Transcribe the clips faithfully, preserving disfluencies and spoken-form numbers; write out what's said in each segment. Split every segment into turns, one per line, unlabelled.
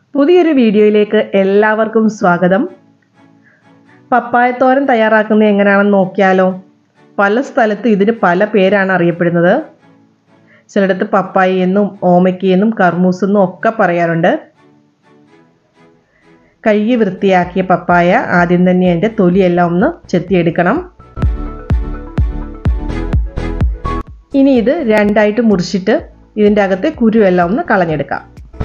പുതിയൊരു വീഡിയോയിലേക്ക് എല്ലാവർക്കും സ്വാഗതം. പപ്പായത്തോരൻ തയ്യാറാക്കുന്നത് എങ്ങനെയാണെന്ന് നോക്കിയാലോ. പല സ്ഥലത്ത് ഇതിന് പല പേരാണ് അറിയപ്പെടുന്നത്. ചിലയിടത്ത് പപ്പായ എന്നും ഓമയ്ക്ക എന്നും കർമൂസ് എന്നും ഒക്കെ പറയാറുണ്ട്. കഴുകി വൃത്തിയാക്കിയ പപ്പായ ആദ്യം തന്നെ അതിൻ്റെ തൊലിയെല്ലാം ഒന്ന് ചെത്തിയെടുക്കണം. ഇനി ഇത് രണ്ടായിട്ട് മുറിച്ചിട്ട് ഇതിൻ്റെ അകത്തെ കുരുവെല്ലാം ഒന്ന് കളഞ്ഞെടുക്കാം.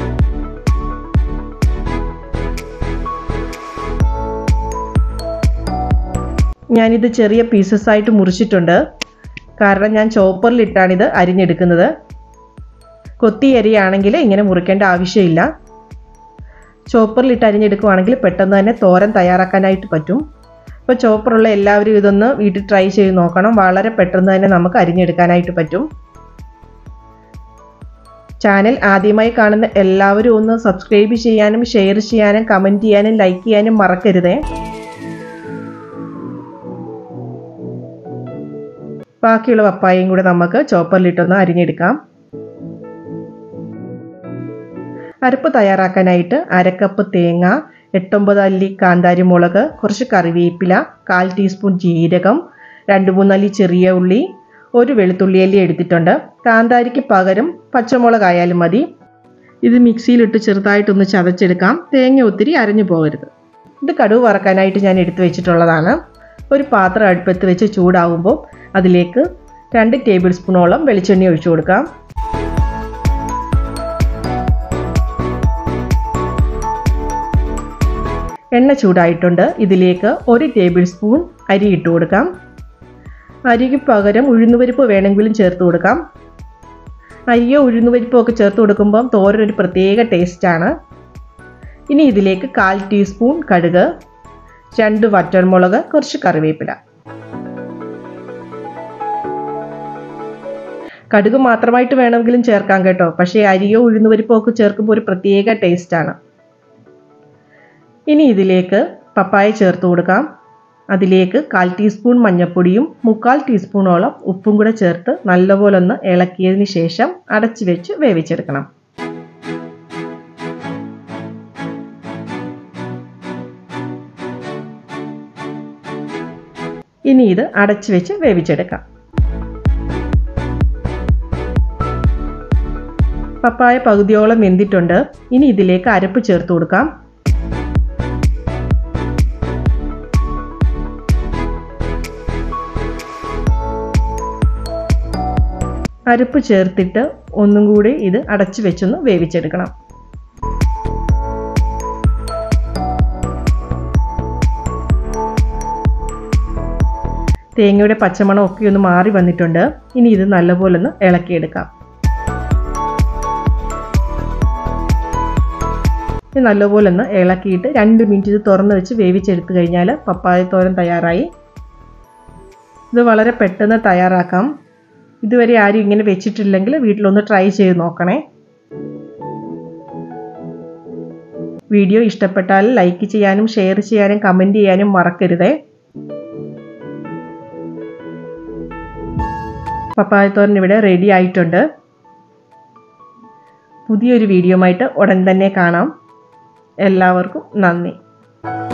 ഞാനിത് ചെറിയ പീസസ് ആയിട്ട് മുറിച്ചിട്ടുണ്ട്. കാരണം ഞാൻ ചോപ്പറിലിട്ടാണ് ഇത് അരിഞ്ഞെടുക്കുന്നത്. കൊത്തി അരിയാണെങ്കിൽ ഇങ്ങനെ മുറിക്കേണ്ട ആവശ്യമില്ല. ചോപ്പറിലിട്ട് അരിഞ്ഞെടുക്കുവാണെങ്കിൽ പെട്ടെന്ന് തന്നെ തോരൻ തയ്യാറാക്കാനായിട്ട് പറ്റും. അപ്പോൾ ചോപ്പറുള്ള എല്ലാവരും ഇതൊന്ന് വീട്ടിൽ ട്രൈ ചെയ്ത് നോക്കണം. വളരെ പെട്ടെന്ന് തന്നെ നമുക്ക് അരിഞ്ഞെടുക്കാനായിട്ട് പറ്റും. ചാനൽ ആദ്യമായി കാണുന്ന എല്ലാവരും ഒന്ന് സബ്സ്ക്രൈബ് ചെയ്യാനും ഷെയർ ചെയ്യാനും കമൻറ്റ് ചെയ്യാനും ലൈക്ക് ചെയ്യാനും മറക്കരുതേ. ബാക്കിയുള്ള പപ്പായയും കൂടെ നമുക്ക് ചോപ്പറിലിട്ടൊന്ന് അരിഞ്ഞെടുക്കാം. അരപ്പ് തയ്യാറാക്കാനായിട്ട് അരക്കപ്പ് തേങ്ങ, എട്ടൊമ്പത് അല്ലി കാന്താരി മുളക്, കുറച്ച് കറിവേപ്പില, കാൽ ടീസ്പൂൺ ജീരകം, രണ്ട് മൂന്നല്ലി ചെറിയ ഉള്ളി, ഒരു വെളുത്തുള്ളി അല്ലി എടുത്തിട്ടുണ്ട്. കാന്താരിക്ക് പകരം പച്ചമുളകായാലും മതി. ഇത് മിക്സിയിലിട്ട് ചെറുതായിട്ടൊന്ന് ചതച്ചെടുക്കാം. തേങ്ങ ഒത്തിരി അരഞ്ഞു പോകരുത്. ഇത് കടുക് വറക്കാനായിട്ട് ഞാൻ എടുത്തു വെച്ചിട്ടുള്ളതാണ്. ഒരു പാത്രം അടുപ്പത്ത് വെച്ച് ചൂടാകുമ്പോൾ അതിലേക്ക് രണ്ട് ടേബിൾ സ്പൂണോളം വെളിച്ചെണ്ണ ഒഴിച്ചു കൊടുക്കാം. എണ്ണ ചൂടായിട്ടുണ്ട്. ഇതിലേക്ക് ഒരു ടേബിൾ സ്പൂൺ അരി ഇട്ട് കൊടുക്കാം. അരിക്ക് പകരം ഉഴുന്നുപരിപ്പ് വേണമെങ്കിലും ചേർത്ത് കൊടുക്കാം. അരിയോ ഉഴുന്നുപരിപ്പോ ഒക്കെ ചേർത്ത് കൊടുക്കുമ്പം തോരനൊരു പ്രത്യേക ടേസ്റ്റാണ്. ഇനി ഇതിലേക്ക് കാൽ ടീസ്പൂൺ കടുക്, രണ്ട് വറ്റൽമുളക്, കുറച്ച് കറിവേപ്പില. കടുക് മാത്രമായിട്ട് വേണമെങ്കിലും ചേർക്കാം കേട്ടോ. പക്ഷേ അരിയോ ഉഴുന്നുപരിപ്പോ ഒക്കെ ചേർക്കുമ്പോൾ ഒരു പ്രത്യേക ടേസ്റ്റാണ്. ഇനി ഇതിലേക്ക് പപ്പായ ചേർത്ത് കൊടുക്കാം. അതിലേക്ക് കാൽ ടീസ്പൂൺ മഞ്ഞൾപ്പൊടിയും മുക്കാൽ ടീസ്പൂണോളം ഉപ്പും കൂടെ ചേർത്ത് നല്ലപോലെ ഒന്ന് ഇളക്കിയതിന് ശേഷം അടച്ചു വെച്ച് വേവിച്ചെടുക്കണം. ഇനി ഇത് അടച്ചു വെച്ച് വേവിച്ചെടുക്കാം. പപ്പായ പകുതിയോളം വെന്തിട്ടുണ്ട്. ഇനി ഇതിലേക്ക് അരപ്പ് ചേർത്ത് കൊടുക്കാം. അരപ്പ് ചേർത്തിട്ട് ഒന്നും കൂടി ഇത് അടച്ചു വെച്ചൊന്ന് വേവിച്ചെടുക്കണം. തേങ്ങയുടെ പച്ചമണം ഒക്കെ ഒന്ന് മാറി വന്നിട്ടുണ്ട്. ഇനി ഇത് നല്ലപോലെ ഒന്ന് ഇളക്കിയെടുക്കാം. നല്ലപോലെ ഒന്ന് ഇളക്കിയിട്ട് രണ്ട് മിനിറ്റ് ഇത് തുറന്ന് വെച്ച് വേവിച്ചെടുത്ത് കഴിഞ്ഞാൽ പപ്പായ തോരൻ തയ്യാറായി. ഇത് വളരെ പെട്ടെന്ന് തയ്യാറാക്കാം. ഇതുവരെ ആരും ഇങ്ങനെ വെച്ചിട്ടില്ലെങ്കിൽ വീട്ടിലൊന്ന് ട്രൈ ചെയ്ത് നോക്കണേ. വീഡിയോ ഇഷ്ടപ്പെട്ടാൽ ലൈക്ക് ചെയ്യാനും ഷെയർ ചെയ്യാനും കമൻറ്റ് ചെയ്യാനും മറക്കരുതേ. പപ്പായ തോരൻ ഇവിടെ റെഡി ആയിട്ടുണ്ട്. പുതിയൊരു വീഡിയോ ആയിട്ട് ഉടൻ തന്നെ കാണാം. എല്ലാവർക്കും നന്ദി.